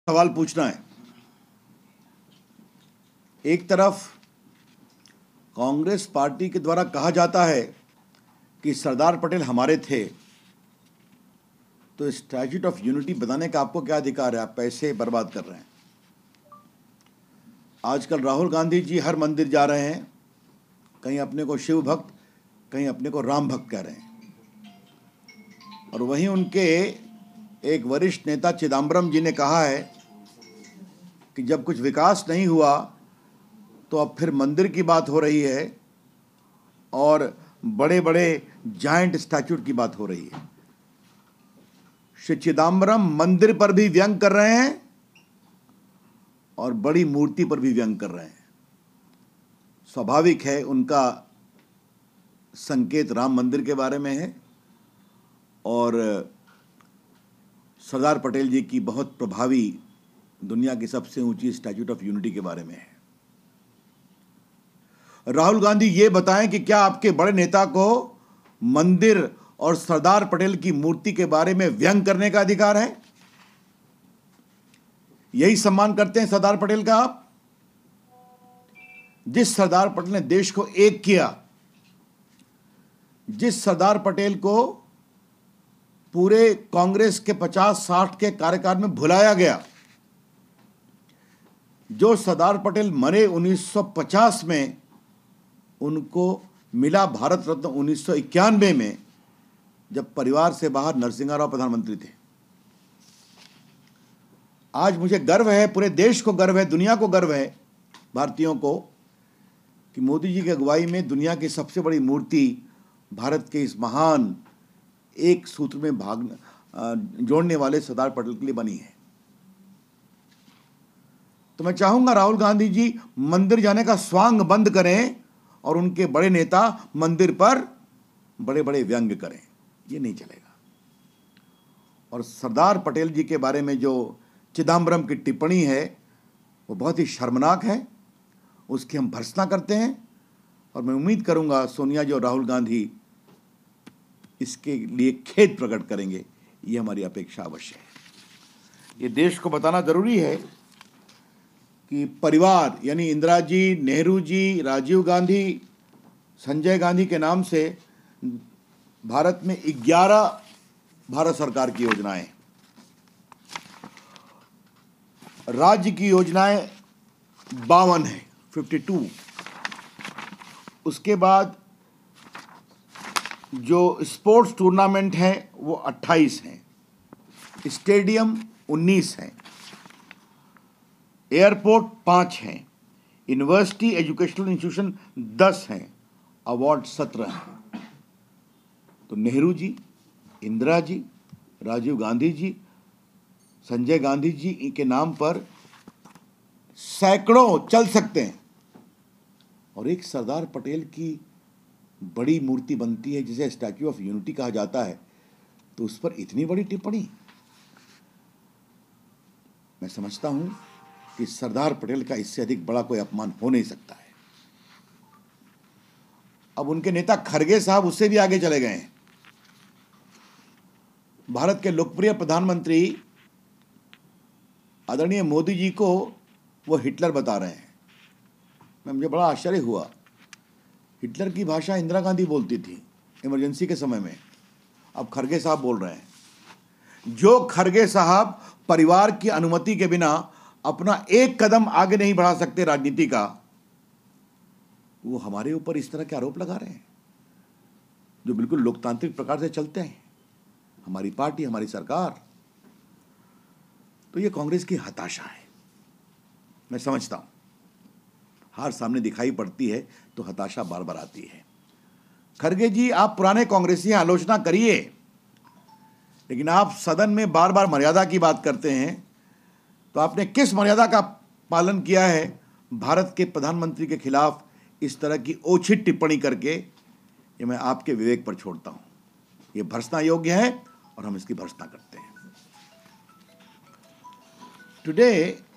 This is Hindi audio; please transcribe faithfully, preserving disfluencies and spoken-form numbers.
सवाल पूछना है। एक तरफ कांग्रेस पार्टी के द्वारा कहा जाता है कि सरदार पटेल हमारे थे, तो स्टैच्यूट ऑफ यूनिटी बनाने का आपको क्या अधिकार है? आप पैसे बर्बाद कर रहे हैं। आजकल राहुल गांधी जी हर मंदिर जा रहे हैं, कहीं अपने को शिव भक्त, कहीं अपने को राम भक्त कह रहे हैं, और वहीं उनके एक वरिष्ठ नेता चिदम्बरम जी ने कहा है कि जब कुछ विकास नहीं हुआ तो अब फिर मंदिर की बात हो रही है और बड़े बड़े जायंट स्टैच्यूट की बात हो रही है। श्री चिदम्बरम मंदिर पर भी व्यंग कर रहे हैं और बड़ी मूर्ति पर भी व्यंग कर रहे हैं। स्वाभाविक है, उनका संकेत राम मंदिर के बारे में है और सरदार पटेल जी की बहुत प्रभावी दुनिया की सबसे ऊंची स्टैच्यूट ऑफ यूनिटी के बारे में है। राहुल गांधी ये बताएं कि क्या आपके बड़े नेता को मंदिर और सरदार पटेल की मूर्ति के बारे में व्यंग करने का अधिकार है? यही सम्मान करते हैं सरदार पटेल का आप? जिस सरदार पटेल ने देश को एक किया, जिस सरदार पटेल को पूरे कांग्रेस के पचास साठ के कार्यकाल में भुलाया गया, जो सरदार पटेल मरे उन्नीस सौ पचास में, उनको मिला भारत रत्न उन्नीस सौ इक्यानवे में, जब परिवार से बाहर नरसिंह राव प्रधानमंत्री थे। आज मुझे गर्व है, पूरे देश को गर्व है, दुनिया को गर्व है, भारतीयों को, कि मोदी जी की अगुवाई में दुनिया की सबसे बड़ी मूर्ति भारत के इस महान एक सूत्र में भाग जोड़ने वाले सरदार पटेल के लिए बनी है। तो मैं चाहूंगा राहुल गांधी जी मंदिर जाने का स्वांग बंद करें और उनके बड़े नेता मंदिर पर बड़े बड़े व्यंग करें। ये नहीं चलेगा। और सरदार पटेल जी के बारे में जो चिदम्बरम की टिप्पणी है वो बहुत ही शर्मनाक है, उसकी हम भर्त्सना करते हैं और मैं उम्मीद करूंगा सोनिया जी और राहुल गांधी इसके लिए खेद प्रकट करेंगे। ये हमारी अपेक्षा अवश्य है। ये देश को बताना जरूरी है कि परिवार यानी इंदिरा जी, नेहरू जी, राजीव गांधी, संजय गांधी के नाम से भारत में ग्यारह भारत सरकार की योजनाएं, राज्य की योजनाएं बावन है, बावन। उसके बाद जो स्पोर्ट्स टूर्नामेंट हैं वो अट्ठाईस हैं, स्टेडियम उन्नीस हैं, एयरपोर्ट पाँच हैं, यूनिवर्सिटी एजुकेशनल इंस्टीट्यूशन दस हैं, अवार्ड सत्रह हैं। तो नेहरू जी, इंदिरा जी, राजीव गांधी जी, संजय गांधी जी के नाम पर सैकड़ों चल सकते हैं और एक सरदार पटेल की बड़ी मूर्ति बनती है जिसे स्टैच्यू ऑफ यूनिटी कहा जाता है, तो उस पर इतनी बड़ी टिप्पणी। मैं समझता हूं कि सरदार पटेल का इससे अधिक बड़ा कोई अपमान हो नहीं सकता है। अब उनके नेता खरगे साहब उससे भी आगे चले गए हैं। भारत के लोकप्रिय प्रधानमंत्री आदरणीय मोदी जी को वो हिटलर बता रहे हैं। मैं मुझे बड़ा आश्चर्य हुआ। हिटलर की भाषा इंदिरा गांधी बोलती थी इमरजेंसी के समय में, अब खरगे साहब बोल रहे हैं। जो खरगे साहब परिवार की अनुमति के बिना अपना एक कदम आगे नहीं बढ़ा सकते राजनीति का, वो हमारे ऊपर इस तरह के आरोप लगा रहे हैं जो बिल्कुल लोकतांत्रिक प्रकार से चलते हैं, हमारी पार्टी, हमारी सरकार। तो ये कांग्रेस की हताशा है। मैं समझता हूं हार सामने दिखाई पड़ती है तो हताशा बार बार आती है। खरगे जी, आप पुराने कांग्रेसी हैं, आलोचना करिए, लेकिन आप सदन में बार बार मर्यादा की बात करते हैं, तो आपने किस मर्यादा का पालन किया है भारत के प्रधानमंत्री के खिलाफ इस तरह की ओछित टिप्पणी करके? ये मैं आपके विवेक पर छोड़ता हूं। ये भर्त्सना योग्य है और हम इसकी भर्त्सना करते हैं। टुडे